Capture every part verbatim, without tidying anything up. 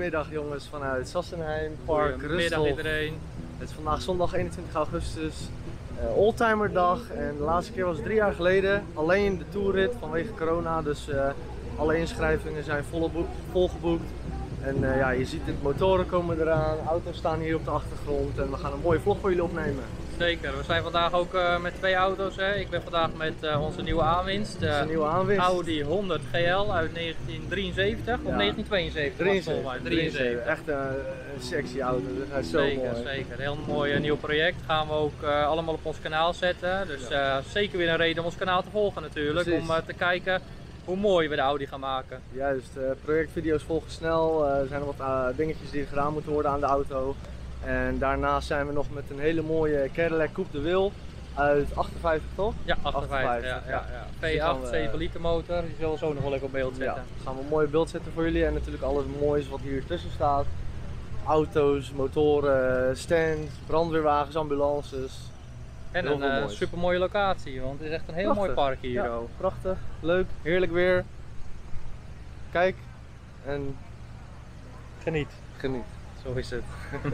Goedemiddag jongens vanuit Sassenheim, Park Rusthof. Goedemiddag iedereen. Het is vandaag zondag eenentwintig augustus, uh, Oldtimerdag en de laatste keer was drie jaar geleden. Alleen de toerrit vanwege corona, dus uh, alle inschrijvingen zijn vol volgeboekt. En uh, ja, je ziet het, motoren komen eraan, auto's staan hier op de achtergrond en we gaan een mooie vlog voor jullie opnemen. Zeker, we zijn vandaag ook uh, met twee auto's. Hè. Ik ben vandaag met uh, onze nieuwe aanwinst, de nieuwe aanwinst. Audi honderd G L uit negentien drieënzeventig of ja. negentien tweeënzeventig. drieënzeventig, drieënzeventig. Echt een, een sexy auto, dus hij is zo zeker, mooi. Zeker, een heel mooi uh, nieuw project. Gaan we ook uh, allemaal op ons kanaal zetten. Dus uh, zeker weer een reden om ons kanaal te volgen natuurlijk. Precies. Om uh, te kijken hoe mooi we de Audi gaan maken. Juist, uh, projectvideo's volgen snel. Uh, er zijn nog wat uh, dingetjes die gedaan moeten worden aan de auto. En daarnaast zijn we nog met een hele mooie Cadillac Coupe de Wil uit achtenvijftig toch? Ja, achtenvijftig. Ja, ja, ja. V acht, zeven liter motor, die zullen we zo nog wel lekker op beeld zetten. Ja, gaan we een mooi beeld zetten voor jullie en natuurlijk alles moois wat hier tussen staat. Auto's, motoren, stands, brandweerwagens, ambulances. En heel een uh, super mooie locatie, want het is echt een heel prachtig. Mooi park hier. Ja, prachtig, leuk, heerlijk weer. Kijk en geniet. Geniet. Zo is het.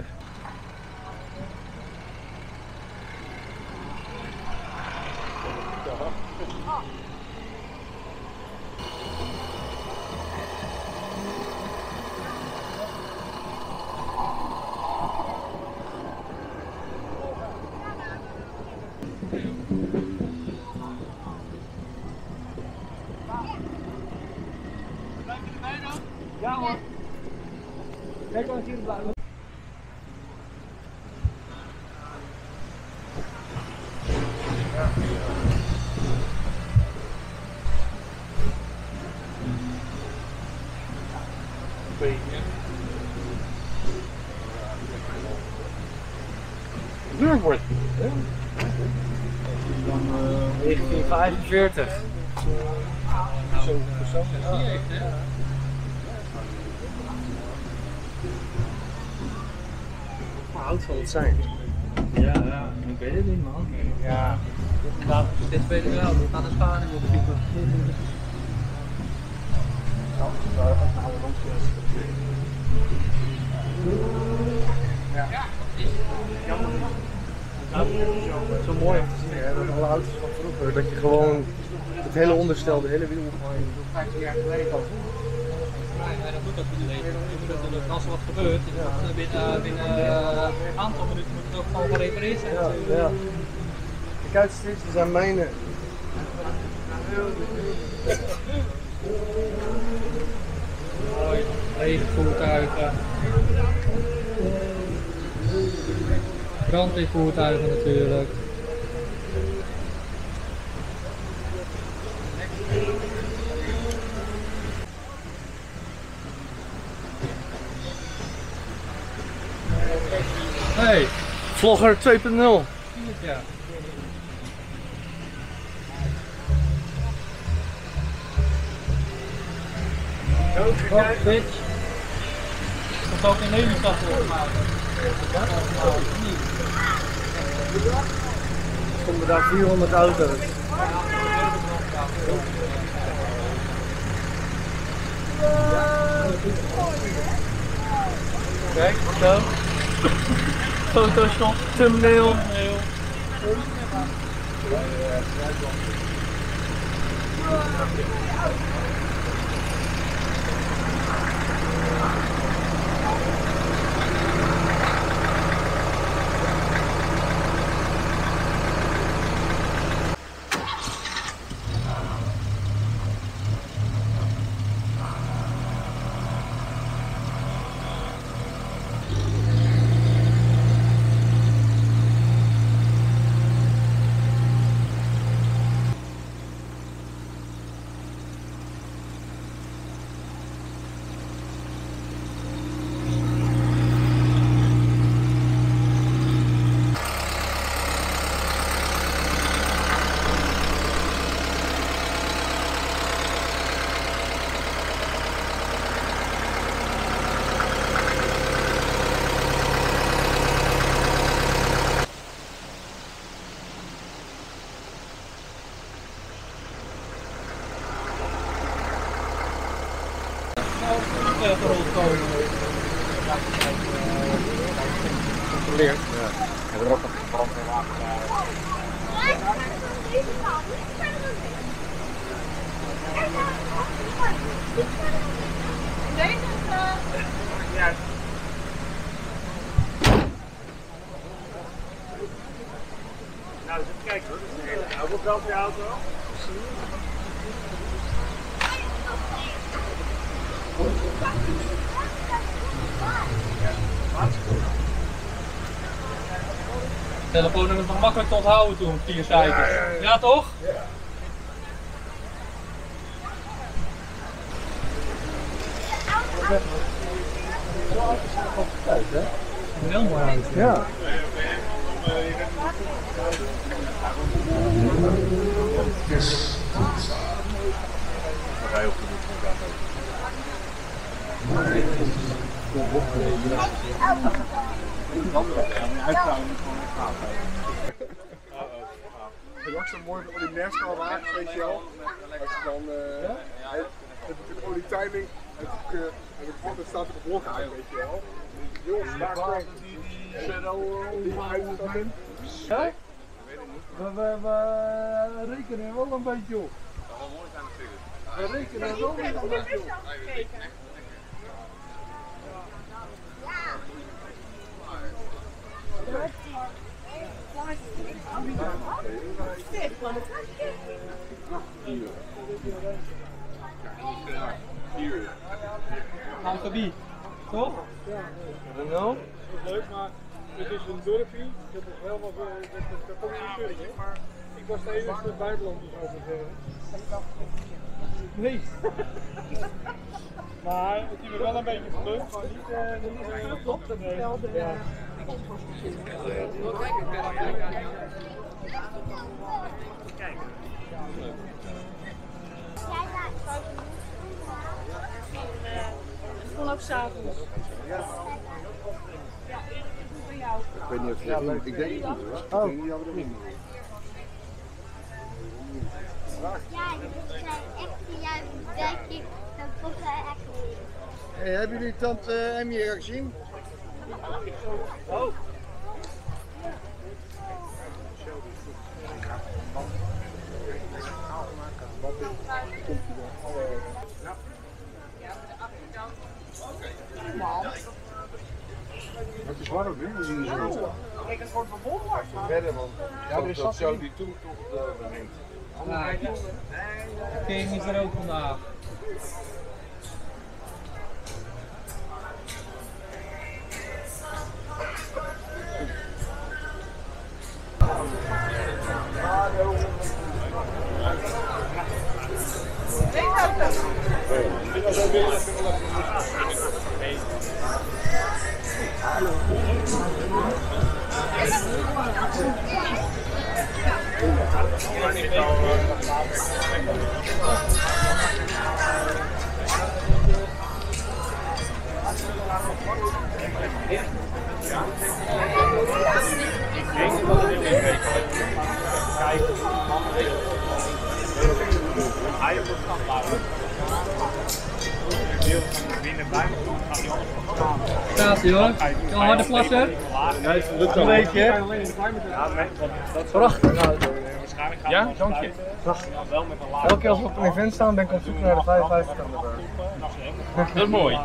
Ja hoor. Jij kan hier blijven. Duur wordt het. Dan uh, negentien vijfenveertig. Zo persoonlijk. Die heeft hè? Hoe oud zal het zijn? Ja, ja, ik weet het niet man. Ja. Dit weet ik wel, we gaan de sparing opzoeken. Ja. Jammer. Zo mooi om te zien, hè, dat alle auto's van vroeger, dat je gewoon het hele onderstel, de hele wiel gewoon vijftien jaar geleden kan zien. Ja, dat moet ook niet leven. Je moet natuurlijk, als er wat gebeurt, ja. binnen, binnen uh, een aantal minuten moet het ook gewoon gerepareerd zijn. Ja, ja. Kijk uit, steeds, die zijn mijnen. Mooi, lege voertuigen. Brandweervoertuigen natuurlijk. Hey, Vlogger twee punt nul. Ja. Wat bitch. Dat ook in Nederland maken. Er stonden daar vierhonderd auto's. Kijk, zo. Photoshop, thumbnail. Gerold komen. gecontroleerd. Ja. En er ook nog een brandweerwagen. Ja. Nou, eens even kijken hoor. Dat is een hele oude brandweerauto. Telefoonnummer is nog makkelijk te onthouden toen, vier cijfers. Ja, ja, ja. Ja, toch? Ja. Een heel mooi auto. Ja. Het is ook zo mooi voor die NASCAR wagen speciaal. Als je dan uh, ja? het natuurlijk die timing, het, uh, het, het staat op het blok uit, weet je wel. Jongens, daar komt die die uitstappen. Ja? We, we, we rekenen wel een beetje op. Dat zal mooi zijn natuurlijk. We rekenen wel een beetje op. Amsterdam, toch? Ja. You know? Dat is leuk, maar het is een dorpje. Dat is wel wat, dat komt niet terug, maar ik was de enige buitenlanders over het Nee. Maar het is me wel een beetje verleund, maar niet uh, niet top. Dat is wel de. Ja. Kijk. Het kon ook s'avonds. Ja. Ik weet niet of je ja, ik, ik denk niet hoor. Ik oh. denk niet dat we erin moeten. Ja, dat is echt juist denk ik, dat komt hij echt niet. Hey, hebben jullie tante uh, Emmy hier gezien? Oh. Het is warm, hè? We zien de zon. Kijk, het wordt verbonden. Verder, want ja, er is dat zo die toe toch brengt. King is er ook vandaag. Staat ie hoor. Kan harde plassen. Nee, het lukt een beetje. Ja, prachtig. waarschijnlijk gaan ja, dank je. wel met een laag. Elke keer als we op een event staan ben ik op zoek naar de vijfenvijftig Thunderbird. Dat is mooi.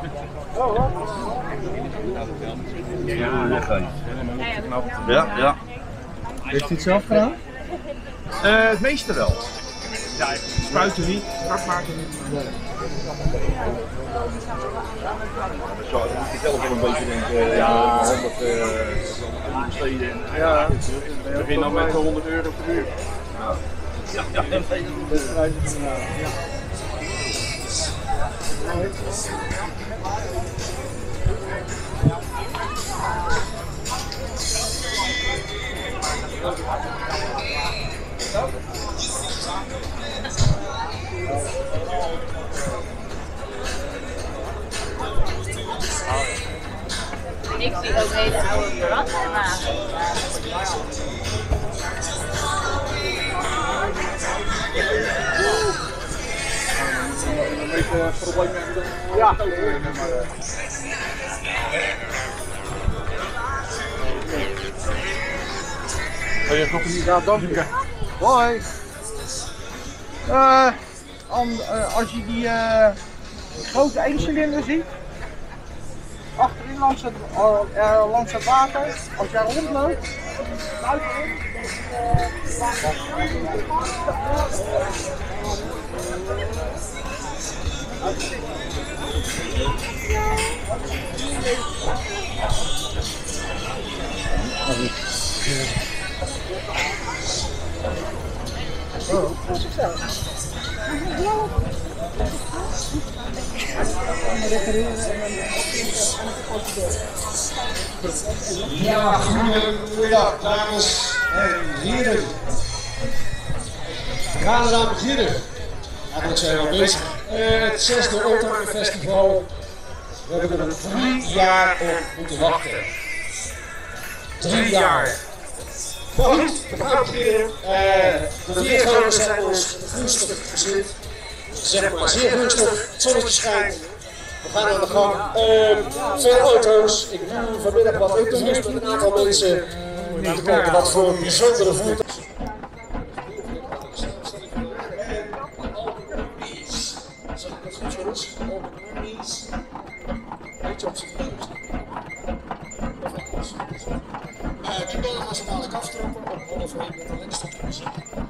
Ja, lekker. Ja, ja. Heeft hij het zelf gedaan? Uh, het meeste wel. Ja, spuiten niet, strak maken niet. Nee. Zo, dan moet je zelf wel een beetje denken, ja, honderd uh, besteden. Ja, we beginnen dan met honderd euro per uur. Ja, ja, ja, dat is prijzen van ja. En ik zie ook hele oude brandwagens. Een beetje een probleem hebben. Ja. Ja, dank je. Hoi. Uh, an, uh, als je die uh, grote eencilinder ziet, achterin langs het, uh, uh, langs het water, als jij rondloopt, buitenin. Ja, goedemiddag dames en heren. We gaan eraan beginnen. Eigenlijk zijn we al bezig. Uh, het zesde Oldtimer Festival. We hebben er drie jaar op moeten wachten. Drie jaar. Maar goed, we gaan beginnen. Uh, de weergoden zijn ons gunstig gezind. Zeg maar zeer gunstig. Het zonnetje schijnt. We gaan aan de gang. Uh, veel auto's. Ik doe vanmiddag wat interviews met een aantal mensen. Om te kijken wat voor bijzondere voertuigen. Zeg ik dat goed, jongens? Weet je op zijn neus? Die ballen gaan ze dadelijk aftrappen op half één met de lekstop muziek.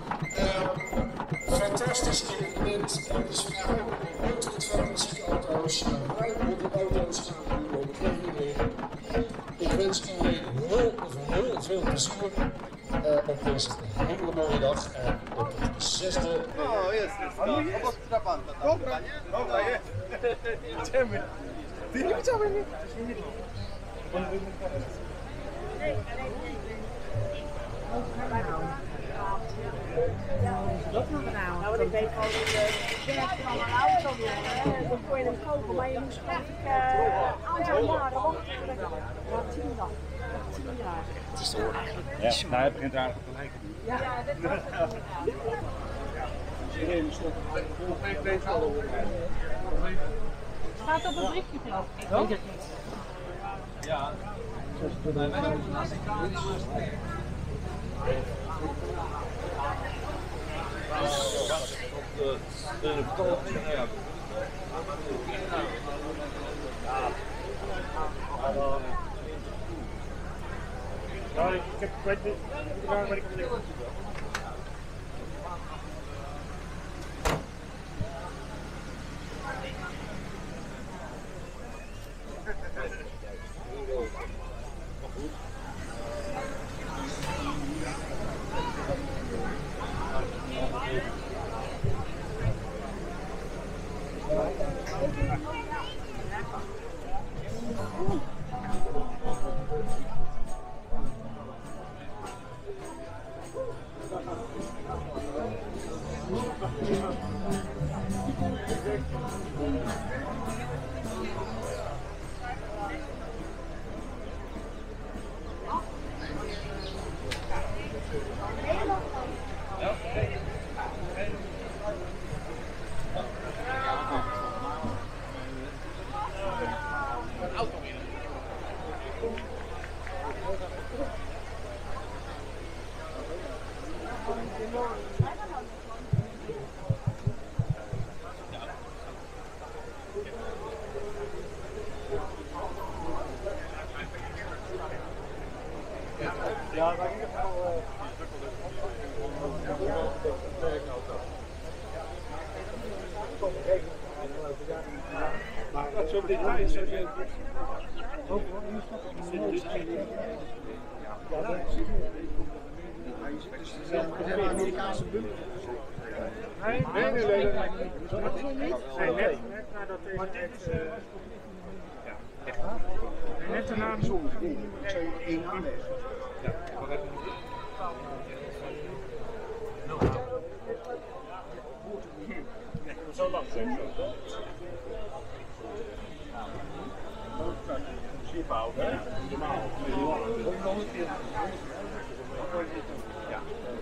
Fantastisch evenement. Het is vandaag ook het fantastieke auto's. Ruim honderd auto's gaan we nu op het evenement. Ik wens iedereen heel, heel veel plezier uh, op deze hele mooie dag. En op het zesde. Oh, yes. Vamos trapando. Nou, want ik weet gewoon dat je werkt van een auto weer. Dan kon je hem kopen, maar je moest geloof ik een aantal jaren wachten. Ja, tien dan. Tien jaar. Het is toch eigenlijk niet zo. Ja, nou, het begint aardig te lijken. Ja, dat was het. Staat op een briefje geloof ik. Ik weet het niet. Ja. Ja, ik heb, weet niet, waar ben ik op liggen? Ja, maar in ieder geval. Maar dat soort details. Amerikaanse bunker. Nee, nee, nee, nee. Dat is nog niet. Nee, net nadat deze. Maar dit is. Net daarna zon. Ik zou je één aanleggen. Ja, maar even. Zo lang zijn zo. Schip houden, hè? Normaal. Ja.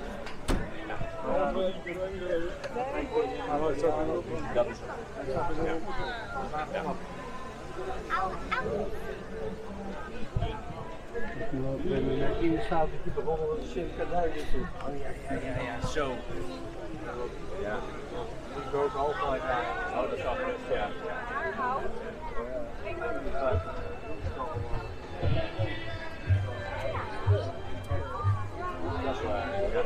Dat is het. We hebben net in de stapeltje begonnen met circa duizend. Oh ja, ja, ja, ja, zo. Ja. Ik doe ook halfweg aan. Oh, dat is wel goed, ja. Dat is waar, ja.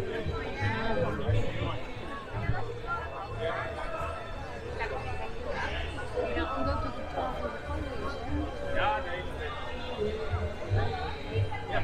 Ja, omdat het een twaalf uur begonnen is, hè? Ja, nee. Ja.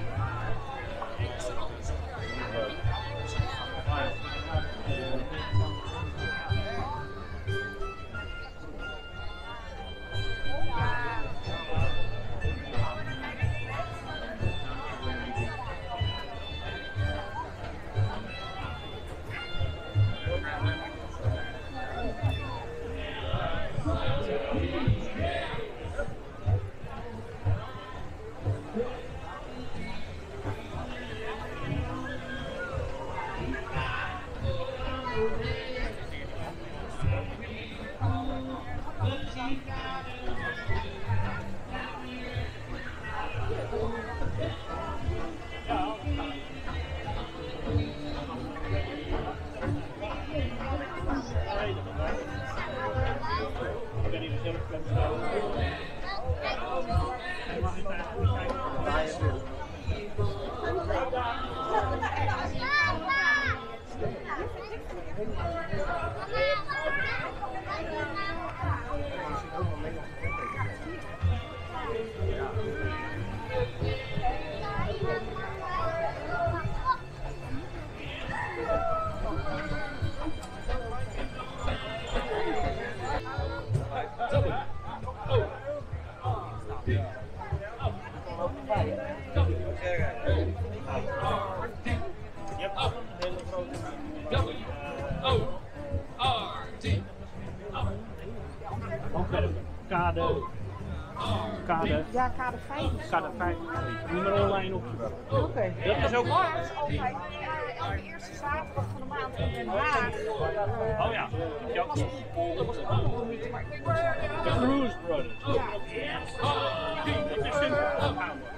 Kade. Kade. Ja, kade vijf. Kade vijf. Moet maar online opzoeken. Oké. Okay. Dat is ook waar. Dat is altijd uh, elke eerste zaterdag van de maand in Den Haag. Oh ja. Ja. Was op de polder was het ook nog niet, maar ik denk dat de Cruise Brothers. Ja. Dat is simpel.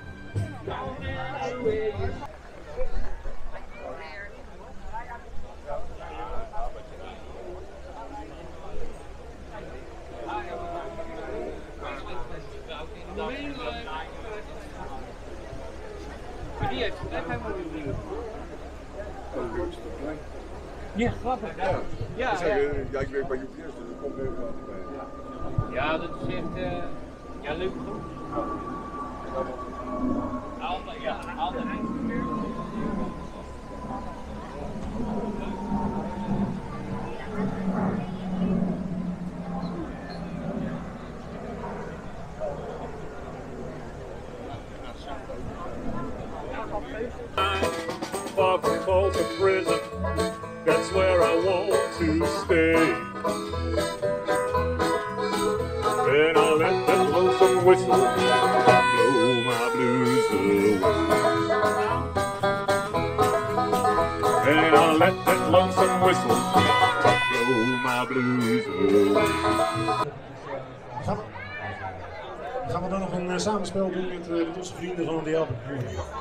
Maar die heeft helemaal nieuw nieuw. Ja, grappig. Ja, Ja, ja. ja. Ja, ik werk bij U P S, dus dat komt even aan bij. Ja, dat is echt uh, ja, leuk toch? Ander, ja, ander. Far from home to prison, that's where I want to stay. And I'll let that lonesome whistle blow my blues away. And I'll let that lonesome whistle blow my blues away. Gaan we, gaan we dan nog een uh, samenspel doen met, uh, met onze vrienden van de Albert Broer?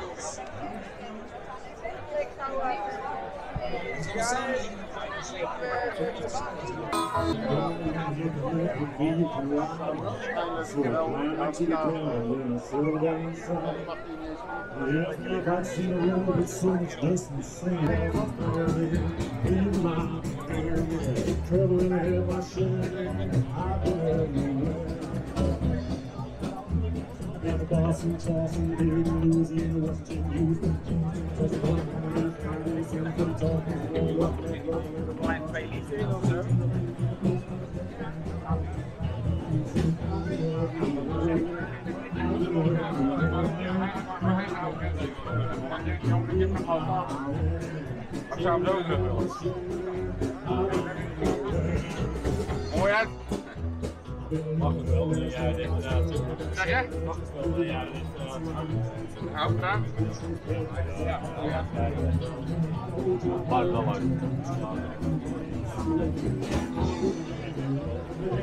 Tossing, tossing, baby, losing, watching you. Just one minute, simple talking, Klein twee liter of zo. Ik zou hem zo willen. Mooi uit. Mag het wel, ja, inderdaad. Zeg je? Mag het wel, ja, inderdaad. Nou, gedaan. Ja, ja. Maakt wel leuk.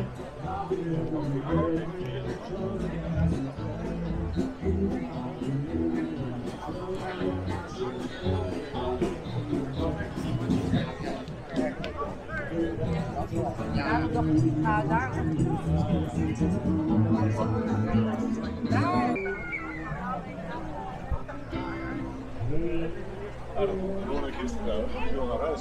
Thank you. Daarom dacht ik, ik ga daar. Nou, dat wilde ik gisteren ook. Ik wil naar huis.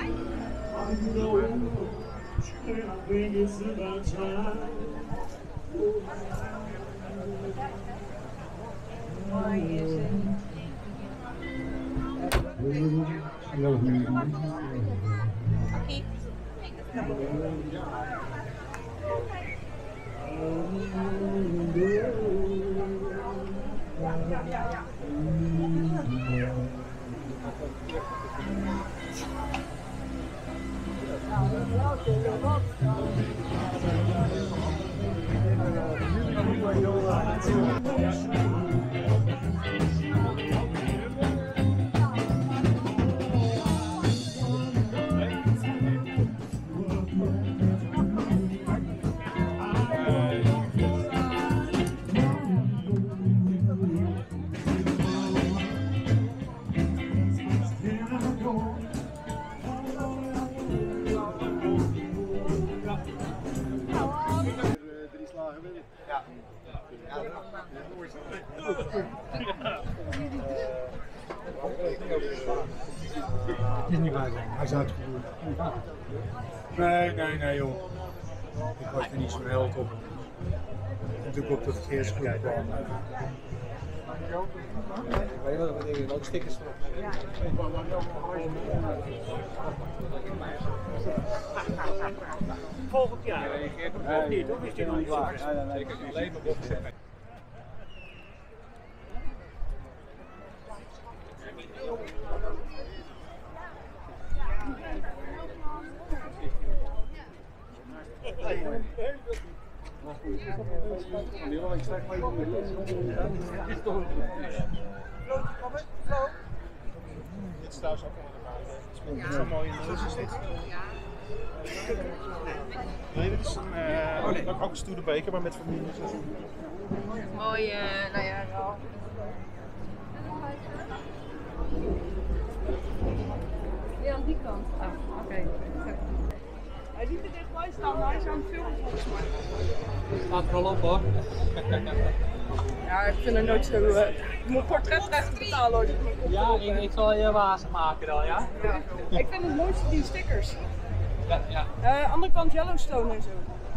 Het is niet waar zijn, hij is uitgevoerd. Nee, nee, nee joh. Ik was er niet zo held op. Natuurlijk op de verkeersgroep kwam. Ik weet wel, ik heb ook stickers voor. Volgend jaar reageert op of niet, of is dit nog niet waar? Nee, nee, nee, alleen maar opgezet. Dit is trouwens ook wel een zo mooi in de rust is dit. Nee, dit is een, uh, oh, nee. Ook een stoere beker, maar met families. Mooi, uh, nou ja, wel. Ja, aan die kant. Ah, oké. Okay. Hij ziet er dichtbij staan, maar hij is aan het filmen volgens mij. Staat er al op hoor. Ja, ik vind er nooit zo. Uh, ik moet portretrechten betalen hoor. Ja, ik, ik zal je wazen maken dan, ja? Ja. Ik vind het mooiste die stickers. Ja, ja. Uh, andere kant Yellowstone en zo.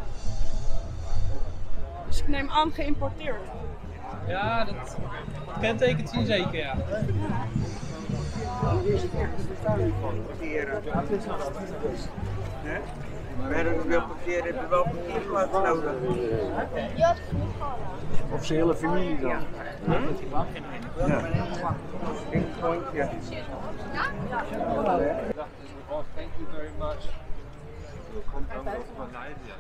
Dus ik neem aan geïmporteerd. Ja, dat kentekent zien zeker, ja. We hebben wel papier, hebben wel papierplaats nodig. Ja, Officiële familie dan. Ja. Ja. Ik gewoon, ja. Thank you very much. Komt dan ook van Nigeria.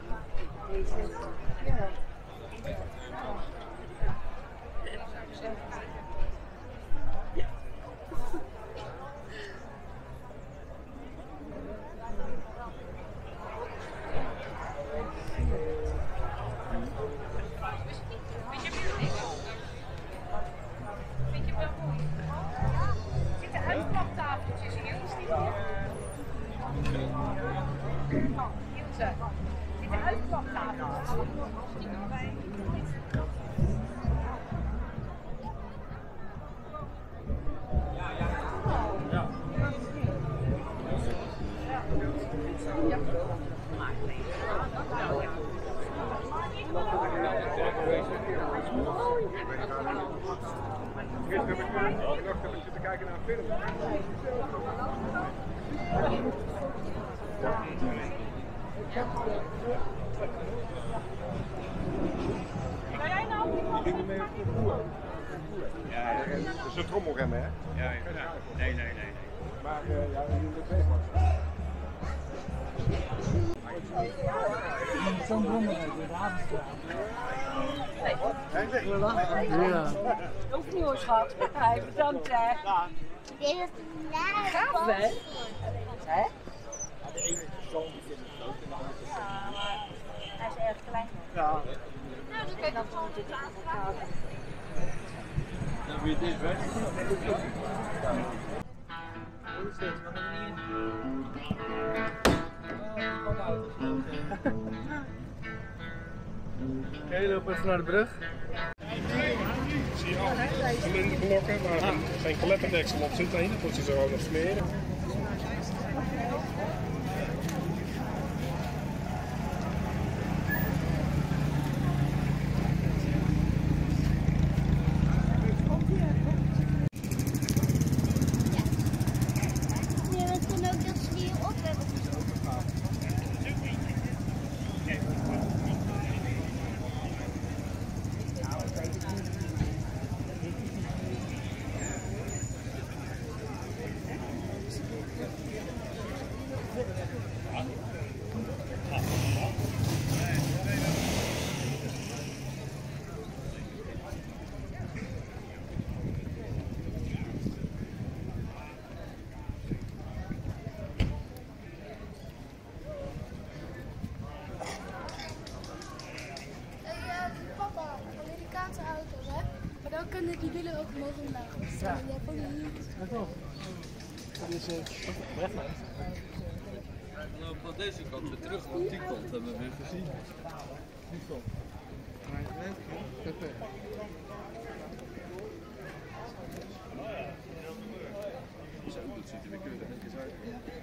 Kijken naar een film. Ga jij nou? Ja, dat is een trommelremmen, hè? Ja, ja. Nee, nee, nee. nee. Maar uh, ja, we doen het weg, man. Zo'n brommer uit de Ja. Ook niet hoor, schat. Hij bedankt, hè. Dit is een Gaaf, hè? Hè? De ene persoon die vindt het leuk en de andere persoon. Ja, maar hij is erg klein. Ja. Nou, dan kan je dat gewoon te aanvragen. Dan weer dit weg. Hoe is dit? Wat hebben we hier? Oh, wat oud is het? Oké, okay, loop even naar de brug. Zie je al, cilinderblokken waar geen, geen kleppendeksel op zit, heen, dat moet je zo ook nog smeren. Dan kunnen die wielen ook mogen omlaag. Ja. Dat heb ik niet. Ja, toch? Dat is uh, weglijst. We lopen van deze kant weer terug, want die kant hebben we weer gezien. Die kant. Perfect. Zo, dat ziet er weer keurig netjes uit.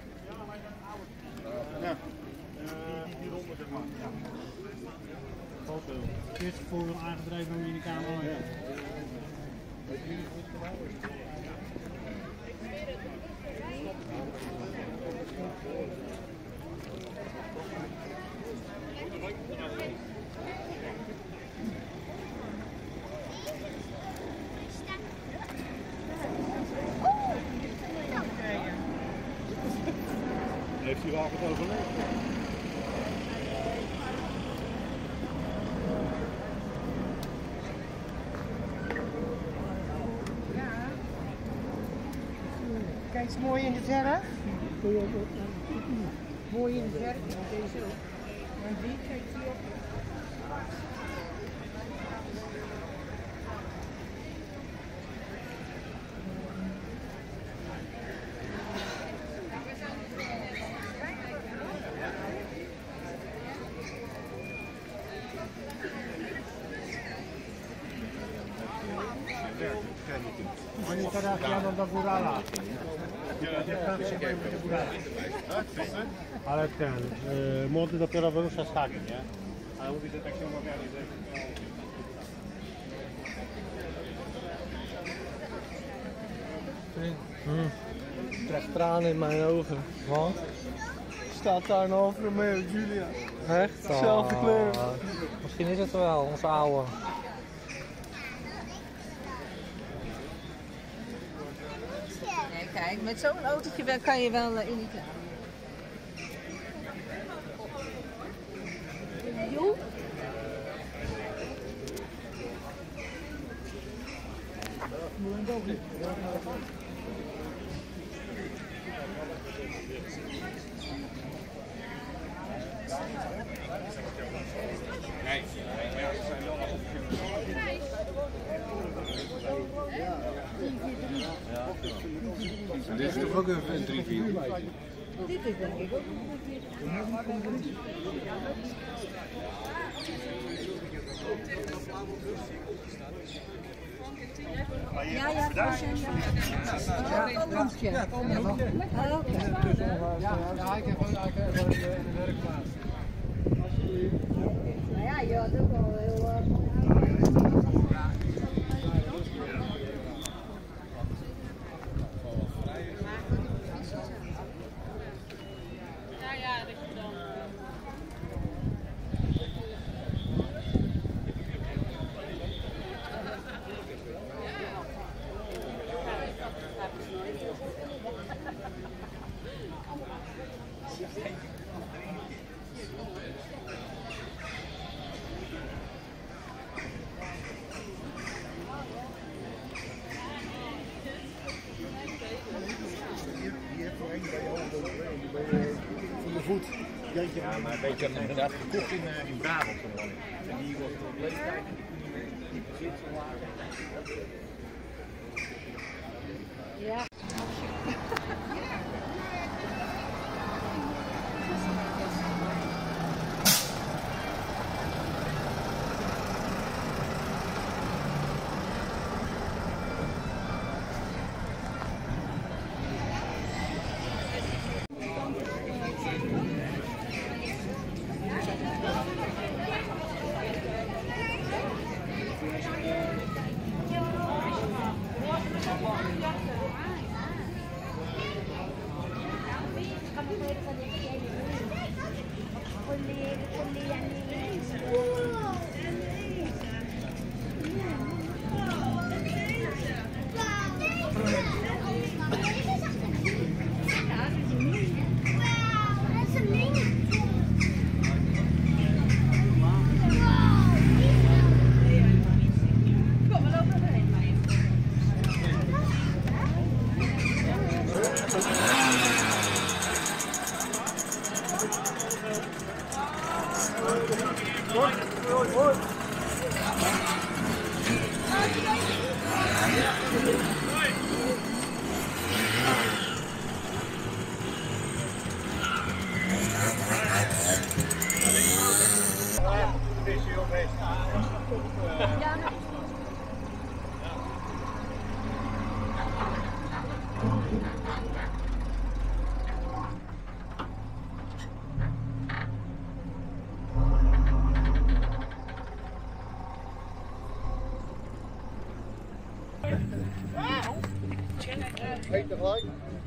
Ja. Die, die ronde zeg maar. Ja. Foto. Eerst voorbeeld aangedreven om je in de camera. Ja. Heeft die wagen het overleefd? Kijk eens mooi in de verf. Mooi in de verf. Deze ook. En die, kijk die op. Ogni chiama da Burala. Ale ten, y, młody dopiero wyrusza z hagi, nie? Ale mówi, że tak się umawiali, że... Mm. Ik krijg tranen in mijn ogen. Want? Staat daar een Alfa Romeo Giulia. Echt? Zelfde kleur. Misschien is het wel, onze oude. Nee, kijk, met zo'n autootje kan je wel uh, in die klaar. Jo. Nee, maar ja, ze zijn wel nog En dit is toch ook een drie vier? Dit is denk ik ook ja, ja, ja. Ja, een lampje. Ja, oké. Ja, ik heb gewoon een werkplaats. Nou ja, je had ook wel heel... Ja, maar weet je, inderdaad gekocht in, uh, in Brabant. En die wordt op leeftijd die bezit zo lager. Ja. Eet tegelijk.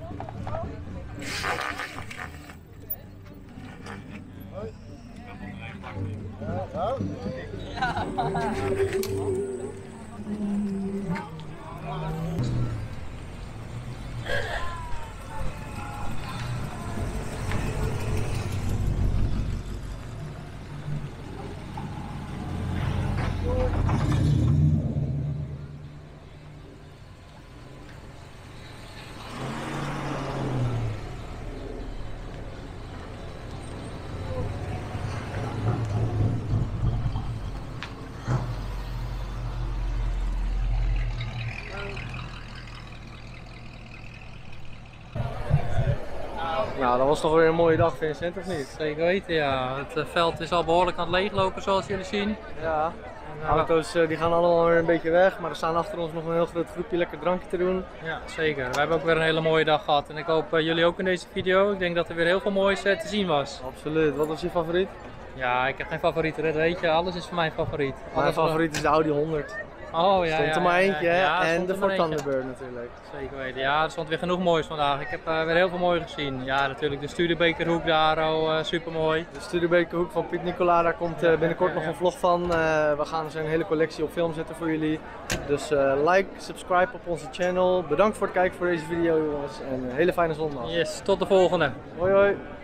Nou, dat was toch weer een mooie dag, Vincent, of niet? Zeker weten, ja. Het uh, veld is al behoorlijk aan het leeglopen, zoals jullie zien. Ja, En, de uh, auto's uh, die gaan allemaal weer een beetje weg, maar er staan achter ons nog een heel groot groepje lekker drankje te doen. Ja, zeker. We hebben ook weer een hele mooie dag gehad en ik hoop uh, jullie ook in deze video. Ik denk dat er weer heel veel moois uh, te zien was. Absoluut. Wat was je favoriet? Ja, ik heb geen favoriete rit, weet je. Alles is voor mij favoriet. Mijn Alles favoriet is de Audi honderd. Oh ja, stond ja, er maar ja, eentje, ja, hè? ja, En de er maar Ford eentje. Thunderbird natuurlijk. Zeker weten. Ja, er stond weer genoeg moois vandaag. Ik heb uh, weer heel veel mooi gezien. Ja, natuurlijk de Studebakerhoek daar, al uh, super mooi. De Studebakerhoek van Piet Nicola, daar komt uh, binnenkort nog een vlog van. Uh, we gaan zijn hele collectie op film zetten voor jullie. Dus uh, like, subscribe op onze channel. Bedankt voor het kijken voor deze video, jongens. En een hele fijne zondag. Yes, tot de volgende. Hoi hoi.